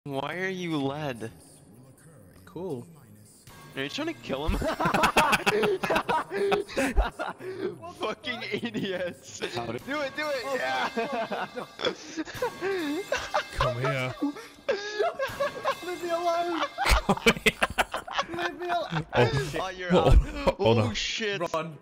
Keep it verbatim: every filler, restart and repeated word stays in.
Why are you lead? Cool. Are you trying to kill him? Fucking idiots! Do it, do it! Oh, Yeah! no, Come here. leave me alone! Come here. Leave me alone! Oh, Oh, you're oh, out. oh, Oh, no. shit! Run.